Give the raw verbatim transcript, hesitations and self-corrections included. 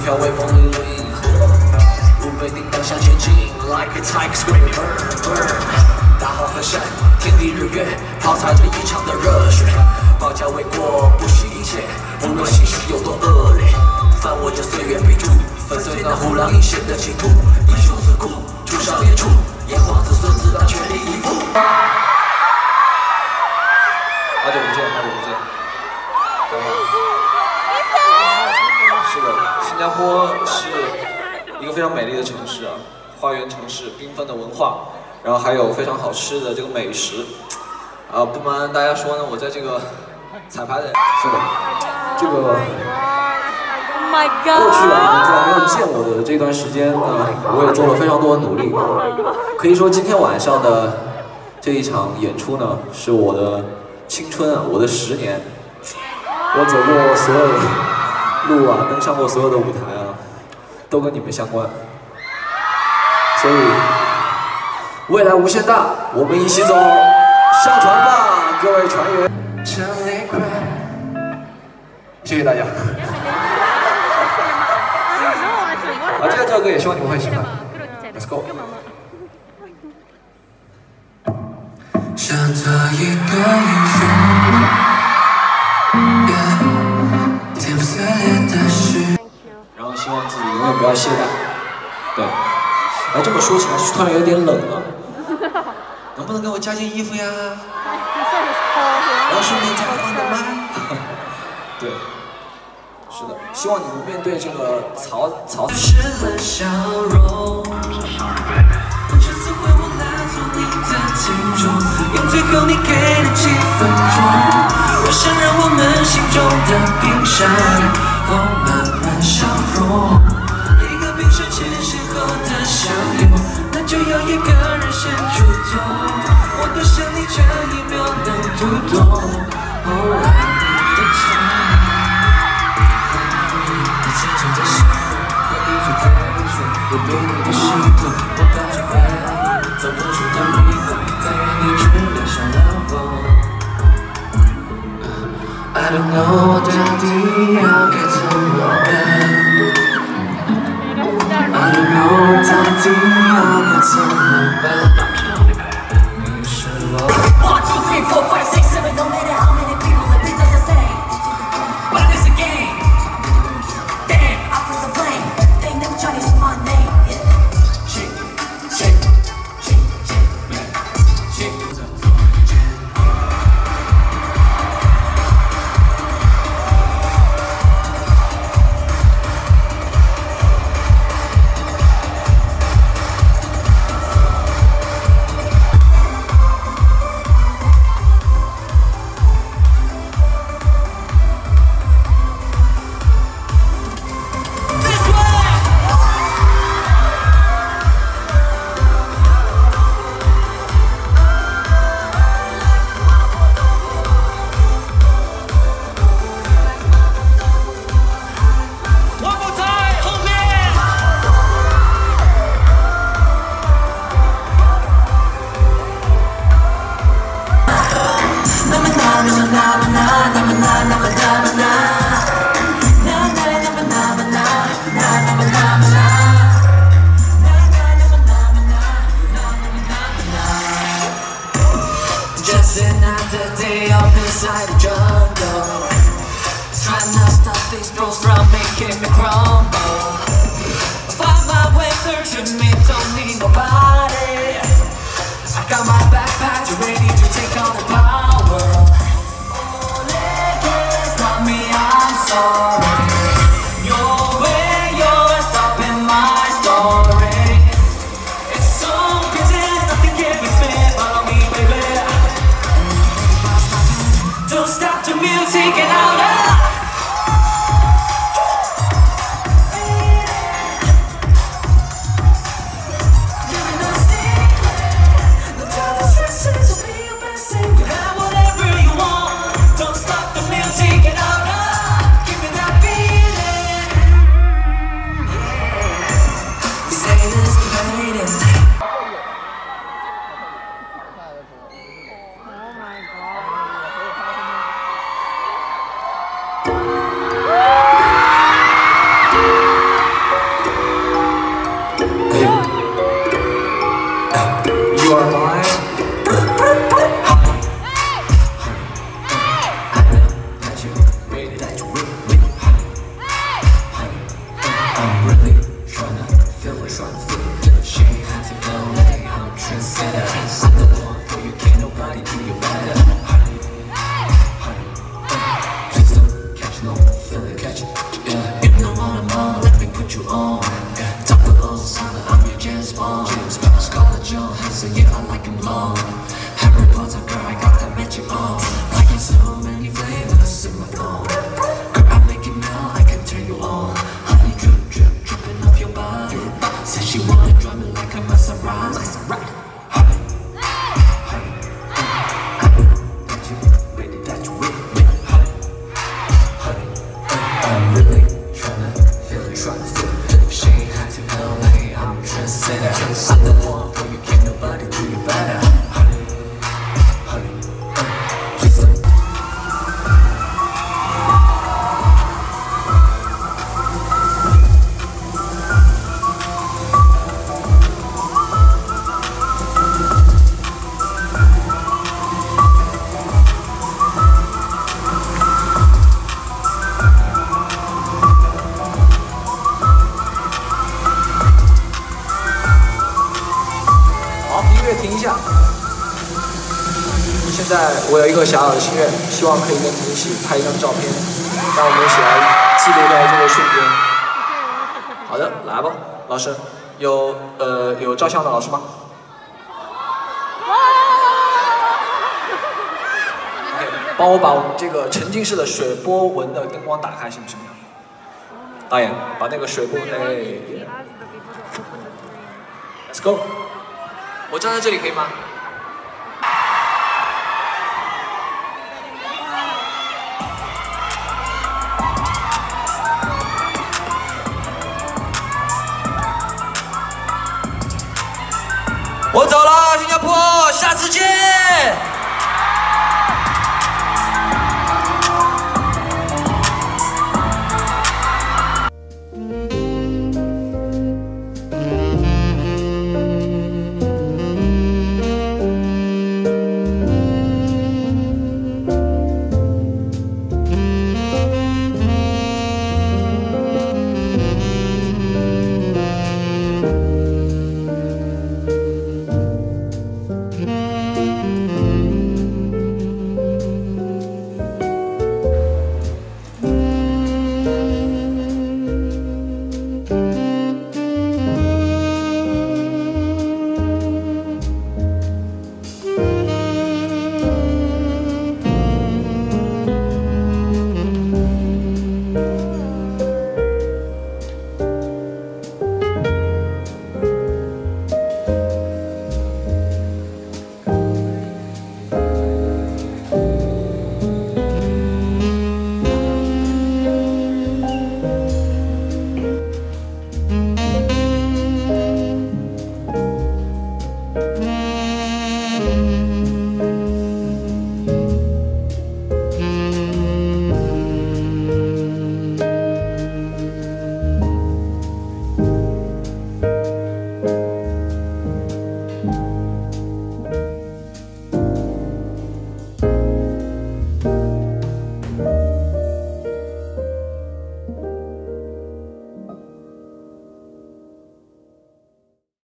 飘微风里的银河，路被叮当向前进 ，like a tiger screaming burn burn。大好河山，天地日月，泡擦着一场的热血，保家卫国，不惜一切，无论形势有多恶劣，翻握着岁月笔触，粉碎那虎狼阴险的企图，英雄自古出少年处，炎黄子孙自当全力以赴。好久不见，好久不见。是的，新加坡是一个非常美丽的城市啊，花园城市，缤纷的文化，然后还有非常好吃的这个美食。啊，不瞒大家说呢，我在这个彩排的，是的，这个过去啊，你们在没有见我的这段时间呢，我也做了非常多的努力。可以说今天晚上的这一场演出呢，是我的青春啊，我的十年。我走过所有的路啊，登上过所有的舞台啊，都跟你们相关。所以未来无限大，我们一起走，上船吧，各位船员。谢谢大家。啊，这个这首歌也希望你们会喜欢。Let's go。想做一个英雄。然后希望自己永远不要懈怠。对，哎，这么说起来突然有点冷了，能不能给我加件衣服呀？然后顺便加个放的麦。对，是的，希望你们面对这个曹曹。用最后你给的几分钟，我想让我们心中的冰山哦慢慢消融，一个冰释前邂逅的相拥，那就要一个人先主动，我多想你这一秒能读懂哦爱你的痛，你轻轻的笑我一直追逐，我对你的心痛，我抱着回忆走不出的迷宫，在原地只留下了我。I don't know 我到底要该怎么办 I don't know 我到底要该怎么办你是我 One, two, three, four, five, six, seven No matter how many people that think that's the same But it's a game Damn, I feel the flame They never try to use my name Shake, shake, shake, shake, shake Just another day up inside the jungle Trying to stop these bros from making me crumble Find my way, searching me, don't need nobody I got my backpack, ready to take on the power Only can't stop me, I'm sorry Your way, you're stopping my story It's so crazy, nothing can fix me, follow me baby Don't stop the music and out of 我有一个小小的心愿，希望可以跟你们一起拍一张照片，让我们一起来记录下这个瞬间。好的，来吧，老师，有呃有照相的老师吗？ 帮我把我们这个沉浸式的水波纹的灯光打开，行不行？导演，把那个水波，哎 ，Let's go。我站在这里可以吗？我走了，新加坡，下次见。